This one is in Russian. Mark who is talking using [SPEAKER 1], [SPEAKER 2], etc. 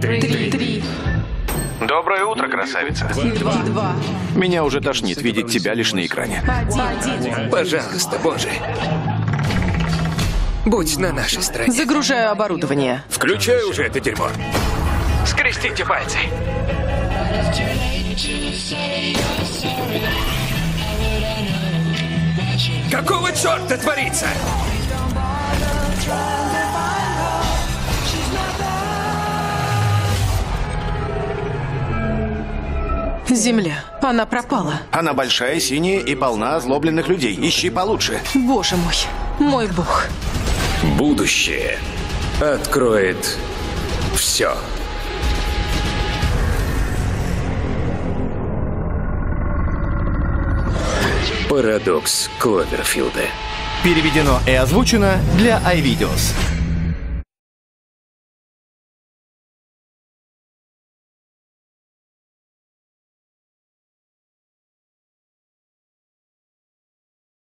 [SPEAKER 1] 3.
[SPEAKER 2] Доброе утро, красавица.
[SPEAKER 1] 2.
[SPEAKER 2] Меня уже тошнит видеть тебя лишь на экране.
[SPEAKER 1] 1.
[SPEAKER 3] Пожалуйста, Боже. Будь на нашей стороне.
[SPEAKER 1] Загружаю оборудование.
[SPEAKER 3] Включай уже это дерьмо.
[SPEAKER 2] Скрестите пальцы.
[SPEAKER 3] Какого черта творится?
[SPEAKER 1] Земля. Она пропала.
[SPEAKER 2] Она большая, синяя и полна озлобленных людей. Ищи получше.
[SPEAKER 1] Боже мой. Мой бог.
[SPEAKER 3] Будущее откроет все. Парадокс Кловерфилда.
[SPEAKER 4] Переведено и озвучено для iVideos.